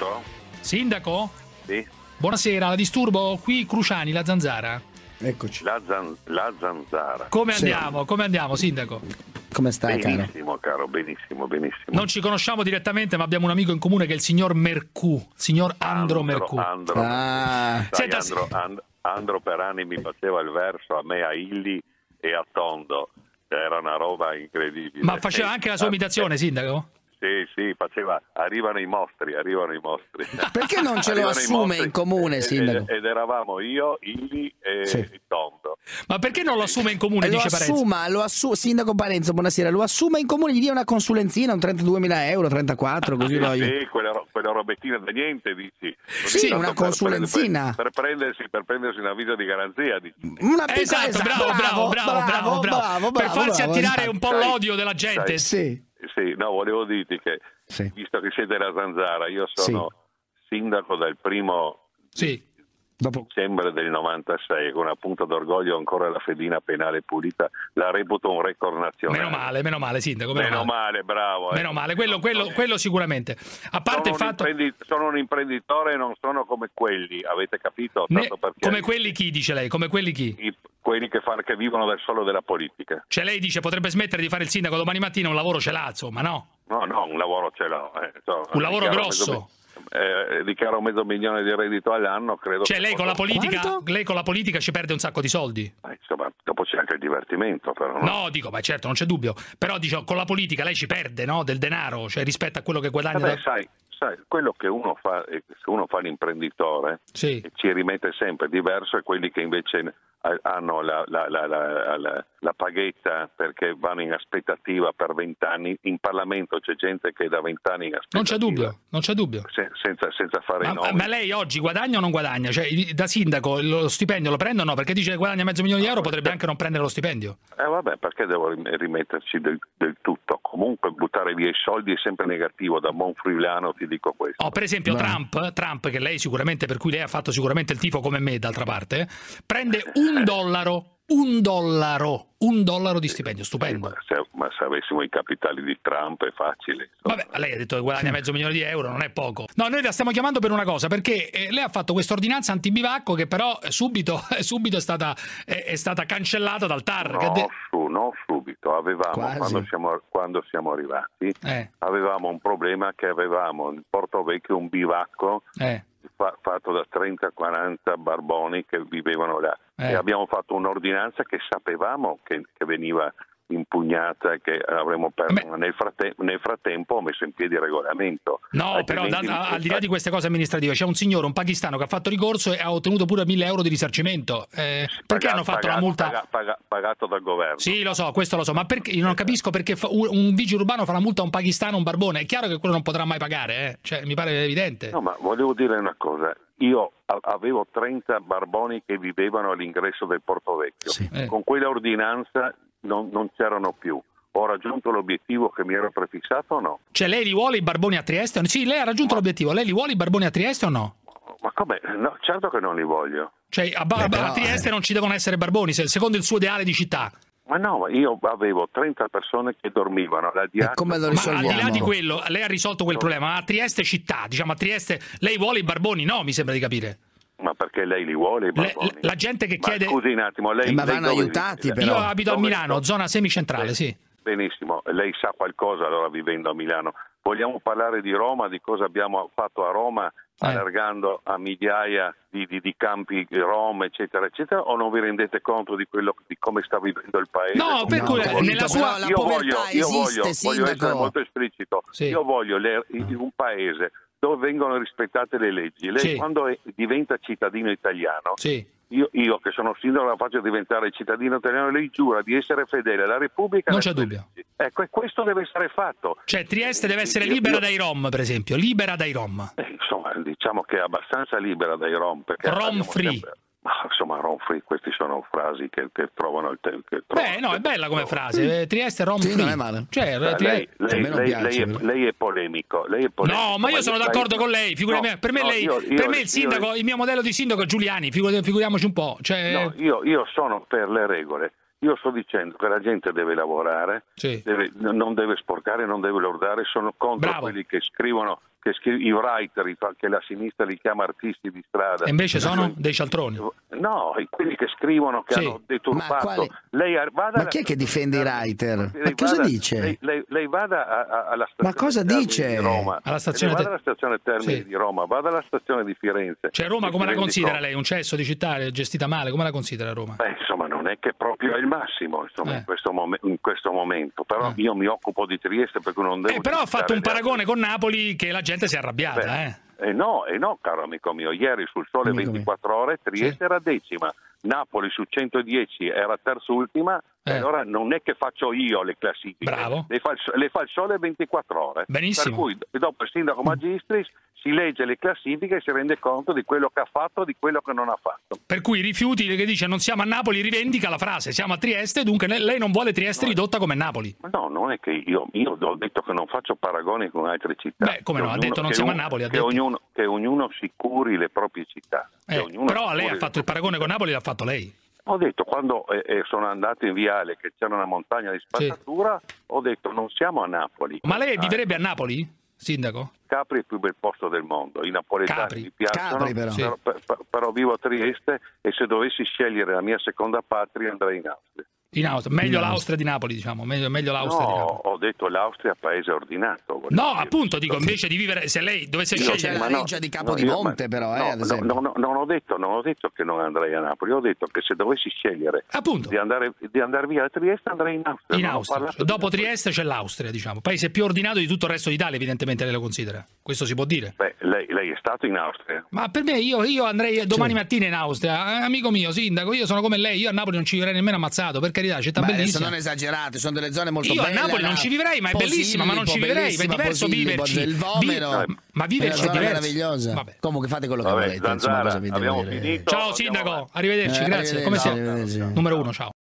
Pronto? Sindaco? Sì. Buonasera, la disturbo qui Cruciani, la Zanzara. Eccoci. La Zanzara. Come andiamo? Come andiamo, Sindaco? Come stai, benissimo, caro? Benissimo, benissimo. Non ci conosciamo direttamente, ma abbiamo un amico in comune che è il signor Mercù, signor Andro Mercù. Senta, Andro per anni mi faceva il verso a me, a Illy e a Tondo. Era una roba incredibile. Ma faceva anche la sua imitazione, Sindaco? Sì, faceva, arrivano i mostri. Perché non ce lo assume in comune, Sindaco? Ed eravamo io, Illy e Tondo. Ma perché non lo assume in comune, dice Parenzo? Sindaco Parenzo, buonasera, lo assuma in comune, gli dia una consulenzina, un 32.000 euro, 34, così lo io. Sì, quella robettina da niente, dici? Sì, una consulenzina. Per prendersi una visa di garanzia, dici. Esatto, bravo. Per farsi attirare un po' l'odio della gente. Sì, no, volevo dirti che, visto che siete la Zanzara, io sono sindaco dal primo dicembre del 96, con una punta d'orgoglio ancora la fedina penale pulita, la reputo un record nazionale. Meno male, Sindaco. Meno male, bravo. Meno male, quello sicuramente. A parte il fatto... Sono un imprenditore e non sono come quelli, avete capito? Come quelli chi, dice lei? Come quelli chi? Quelli che vivono del solo della politica. Cioè lei dice potrebbe smettere di fare il sindaco domani mattina, un lavoro ce l'ha, insomma, no? No, un lavoro ce l'ho. Un lavoro grosso. Dichiaro $500.000 di reddito all'anno, credo. Cioè lei con la politica ci perde un sacco di soldi. Insomma, dopo c'è anche il divertimento, però. No, dico, ma certo, non c'è dubbio. Però dico, con la politica lei ci perde, no? Del denaro, cioè rispetto a quello che guadagna. Sai, quello che uno fa, se uno fa l'imprenditore, ci rimette sempre. Diverso è quelli che invece hanno la paghetta perché vanno in aspettativa per 20 anni. In Parlamento c'è gente che da 20 anni in aspettativa. Non c'è dubbio. Senza fare i nomi. Ma lei oggi guadagna o non guadagna? Cioè, da sindaco lo stipendio lo prende o no? Perché dice che guadagna €500.000, potrebbe anche non prendere lo stipendio. Vabbè, perché devo rimetterci del tutto? Comunque buttare via i soldi è sempre negativo, da buon friulano ti dico questo. Per esempio Trump, che lei sicuramente, per cui lei ha fatto sicuramente il tifo come me d'altra parte, prende $1 di stipendio, stupendo. Ma se avessimo i capitali di Trump è facile. Vabbè, lei ha detto che guadagna €500.000, non è poco. No, noi la stiamo chiamando per una cosa, perché lei ha fatto questa ordinanza antibivacco che però subito è stata cancellata dal TAR. No, subito. Avevamo, quando siamo arrivati, avevamo un problema che avevamo in Porto Vecchio un bivacco fatto da 30-40 barboni che vivevano là e abbiamo fatto un'ordinanza che sapevamo che veniva impugnata e che avremmo perso. Nel frattempo ho messo in piedi il regolamento. No, però al di là di queste cose amministrative c'è un signore, un pakistano, che ha fatto ricorso e ha ottenuto pure €1.000 di risarcimento. Perché hanno fatto la multa? Pagato dal governo. Sì, lo so, questo lo so, ma perché io non capisco perché un vigile urbano fa la multa a un pakistano, un barbone. È chiaro che quello non potrà mai pagare, cioè, mi pare evidente. No, ma volevo dire una cosa. Io avevo 30 barboni che vivevano all'ingresso del Porto Vecchio. Con quella ordinanza non c'erano più. Ho raggiunto l'obiettivo che mi ero prefissato o no? Cioè lei li vuole i barboni a Trieste? Sì, lei ha raggiunto l'obiettivo. Lei li vuole i barboni a Trieste o no? Ma come? No, certo che non li voglio. Cioè a Trieste non ci devono essere barboni, secondo il suo ideale di città. Ma no, io avevo 30 persone che dormivano. Come lo risolviamo? Ma al di là di quello, lei ha risolto quel problema. Ma a Trieste città, diciamo a Trieste, lei vuole i barboni? No, mi sembra di capire. Ma perché lei li vuole i barboni? La gente che chiede... Scusi un attimo, lei... ma vanno aiutati però. Io abito a Milano, zona semicentrale, sì. Benissimo, lei sa qualcosa allora vivendo a Milano. Vogliamo parlare di Roma, di cosa abbiamo fatto a Roma, allargando a migliaia di campi rom, eccetera, eccetera, o non vi rendete conto di come sta vivendo il paese? No, per cui nella sua... La povertà esiste, voglio essere molto esplicito. Sì. Io voglio un paese dove vengono rispettate le leggi. Lei quando diventa cittadino italiano, io che sono sindaco la faccio diventare cittadino italiano, lei giura di essere fedele alla Repubblica. Non c'è dubbio. Ecco, e questo deve essere fatto. Cioè Trieste deve essere libera dai rom, per esempio, libera dai rom. Insomma, diciamo che è abbastanza libera dai rom. Rom free. Ma insomma, rom free, queste sono frasi che trovano il tempo. No, è bella come frase. Trieste rom free. Non è male. Cioè, lei è polemico. No, ma io sono d'accordo con lei. Per me il sindaco, il mio modello di sindaco è Giuliani, figuriamoci un po'. Cioè... No, io sono per le regole. Io sto dicendo che la gente deve lavorare, non deve sporcare, non deve lordare. Sono contro quelli che scrivono i writer, che la sinistra li chiama artisti di strada. E invece sono dei cialtroni. No, quelli che scrivono che hanno deturpato. Ma chi è che difende i writer? Ma cosa dice? Lei vada alla stazione di Roma, alla stazione vada alla stazione Termini di Roma, vada alla stazione di Firenze. Cioè Roma come la considera lei? Un cesso di città gestita male? Come la considera Roma? Insomma, non è che proprio è il massimo in questo momento, però io mi occupo di Trieste perché non devo... però ha fatto un paragone con Napoli che la gente si è arrabbiata. No, caro amico mio, ieri sul Sole 24 Ore Trieste era decima, Napoli su 110 era terzultima, allora non è che faccio io le classifiche, bravo. Le fa il Sole 24 Ore. Benissimo. Per cui dopo il sindaco Magistris si legge le classifiche e si rende conto di quello che ha fatto e di quello che non ha fatto. Per cui i rifiuti che dice non siamo a Napoli rivendica la frase siamo a Trieste, dunque lei non vuole Trieste ridotta come Napoli. No, non è che io ho detto che non faccio paragoni con altre città. Come no, ha detto non siamo a Napoli. Che ognuno si curi le proprie città. Però lei ha fatto il paragone con Napoli, l'ha fatto lei. Ho detto, quando sono andato in Viale che c'era una montagna di spazzatura, ho detto non siamo a Napoli. Ma lei vivrebbe a Napoli, sindaco? Capri è il più bel posto del mondo, i napoletani mi piacciono, però vivo a Trieste e se dovessi scegliere la mia seconda patria andrei in Austria. In Austria, meglio l'Austria di Napoli, diciamo, meglio l'Austria di Napoli. Ho detto l'Austria paese ordinato. No, appunto, dico, invece di vivere, se lei dovesse scegliere... C'è la reggia di Capodimonte, però, ad esempio. Non ho detto che non andrei a Napoli, ho detto che se dovessi scegliere di andare via da Trieste andrei in Austria. In Austria. Dopo Trieste c'è l'Austria, diciamo, paese più ordinato di tutto il resto d'Italia, evidentemente lei lo considera. Questo si può dire. Lei è stato in Austria. Ma per me, io andrei domani mattina in Austria. Amico mio, sindaco, io sono come lei, io a Napoli non ci vivrei nemmeno ammazzato, per carità, città bellissima. Non esagerate, sono delle zone molto belle. Io a Napoli non ci vivrei, ma è bellissima, ma non ci vivrei, è diverso viverci. Ma viverci è diverso. Meravigliosa. Vabbè. Comunque fate quello che volete. Zanzara, abbiamo finito. Ciao sindaco, arrivederci, grazie. Come siete? Numero 1, ciao.